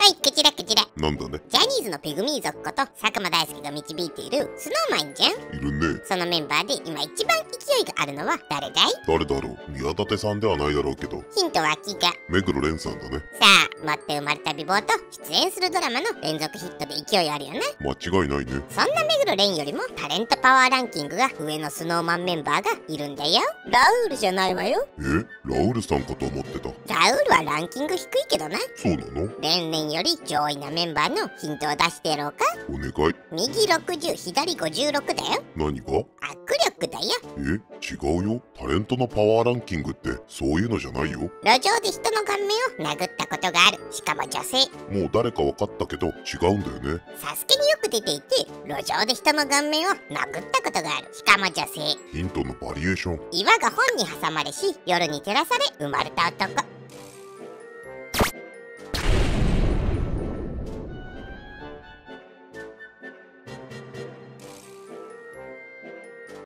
はい、こちらこちら。 なんだね。 ジャニーズのペグミー族こと佐久間大介が導いているスノーマンじゃん。 いるね。 そのメンバーで今一番勢いがあるのは誰だい？ 誰だろう。宮舘さんではないだろうけど。 ヒントはキが。 目黒蓮さんだね。 さあ、もっと生まれた美貌と出演するドラマの連続ヒットで勢いあるよね。 間違いないね。 そんな目黒蓮よりもタレントパワーランキングが上のスノーマンメンバーがいるんだよ。ラウールじゃないわよ。 ラウールさんかと思ってた。 ラウールはランキング低いけどな。 そうなの？ レンレンより上位なメンバーのヒントを出してやろうか。 お願い。 右60、左56だよ。 何が？ 握力だよ。 違うよ。タレントのパワーランキングってそういうのじゃないよ。 路上で人の顔面を殴ったことがある。しかも女性。 もう誰か分かったけど違うんだよね。 サスケによく出ていて路上で人の顔面を殴ったことがある。しかも女性。 ヒントのバリエーション。 岩が本に挟まれし夜に照らされ生まれた男。